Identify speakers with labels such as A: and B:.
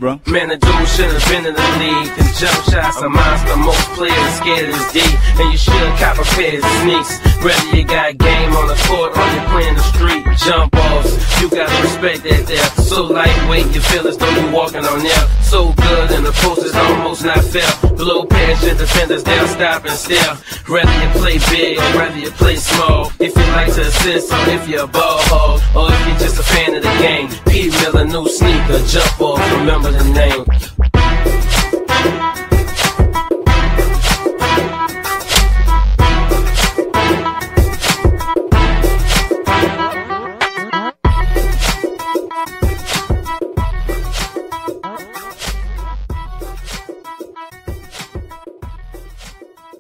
A: bro.
B: Man, the dude should have been in the league. Them jump shots are monster. Most players scared of this D. And you should cop a pair of sneaks. Whether you got game on the court or you playing the street. Jump offs, you gotta respect that there. So lightweight, you feel as though you walking on air. So good, and the post is almost not fair. Blow past your defenders, they'll stop and stare. Whether you play big or whether you play small. If you like to assist or if you're a ball hog, or if you're just a fan of the game. P. Miller, new sneaker, jump off, remember the name.